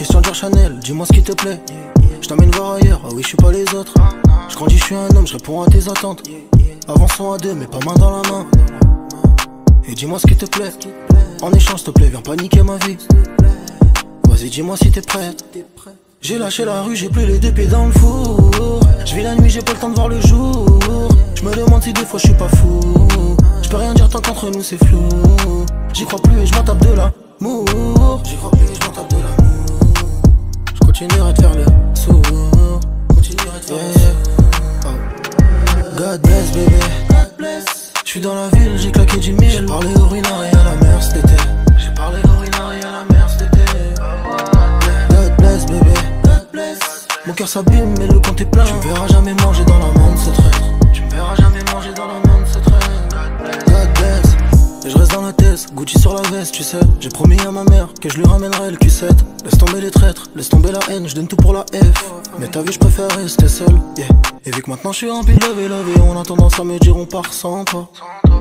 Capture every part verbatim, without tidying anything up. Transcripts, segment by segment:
Christian Dior Chanel, dis-moi ce qui te plaît. Je t'emmène voir ailleurs, ah oui je suis pas les autres. Je grandis, je suis un homme, je réponds à tes attentes. Avançons à deux, mais pas main dans la main. Et dis-moi ce qui te plaît. En échange, s'il te plaît, viens paniquer ma vie. Vas-y, dis-moi si t'es prête. J'ai lâché la rue, j'ai plus les deux pieds dans le four. Je vis la nuit, j'ai pas le temps de voir le jour. Je me demande si des fois je suis pas fou. Je peux rien dire tant qu'entre nous c'est flou. J'y crois plus et je m'en tape de l'amour. J'y crois plus et je m'en tape de l'amour. Je continuerai de faire le sourd. Continuerai de faire le sourd. God bless bébé. God bless. Je suis dans la ville, j'ai claqué dix mille. J'ai parlé au ruinard et à la mer cet été. J'ai parlé au ruinard et à la mer cet été. God bless bébé. God bless. Mon cœur s'abîme mais le compte est plein. Tu me verras jamais manger dans la main de ce traître. Tu me verras jamais manger dans la main de ce traître. God bless. Et je reste dans la tête, Gucci sur la veste, tu sais. J'ai promis à ma mère que je lui ramènerai le Q sept. Laisse tomber les traîtres, laisse tomber la haine, je donne tout pour la F. Mais t'as vu, je préfère rester seul, yeah. Et vu que maintenant je suis rempli de love et love et on a tendance à me dire on part sans toi.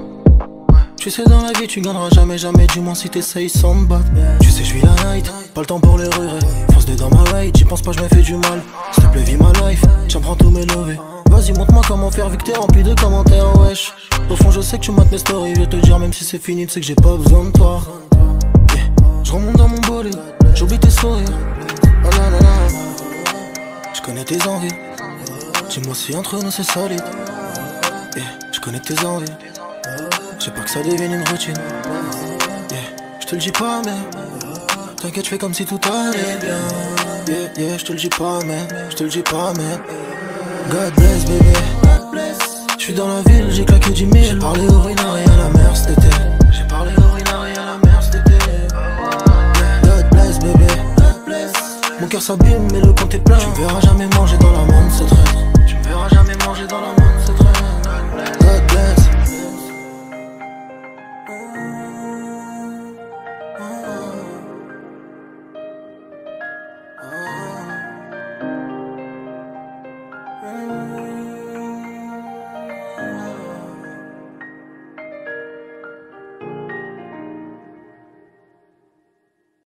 Tu sais dans la vie tu gagneras jamais jamais, du moins si t'essayes sans me battre. Tu sais je vis la night, pas le temps pour les regrets. Fonce dedans ma ride, j'y pense pas je me fais du mal. S'il te plaît vis ma life, j'en prends tous mes lovés. Vas-y montre-moi comment faire vu que t'es rempli de commentaires wesh. Au fond je sais que tu mates mes stories, je vais te dire même si c'est fini tu sais que j'ai pas besoin de toi, yeah. Je remonte dans mon bolide, j'oublie tes sourires. Oh non non non. Je connais tes envies, dis-moi si entre nous c'est solide, yeah. Je connais tes envies, j'ai peur que ça devienne une routine, yeah. Je te le dis pas mais t'inquiète je fais comme si tout allait bien, yeah, yeah. Je te le dis pas mais, je te le dis pas mais God bless bébé. Je suis dans la ville, j'ai claqué dix mille. J'ai parlé au ruinard et à la mer cet été. J'ai parlé au ruinard et à la mer cet été. God bless bébé. Mon cœur s'abîme mais le compte est plein. Tu me verras jamais manger dans la main de ce traître. Tu me verras jamais manger dans la main de ce traître. God bless. Mm.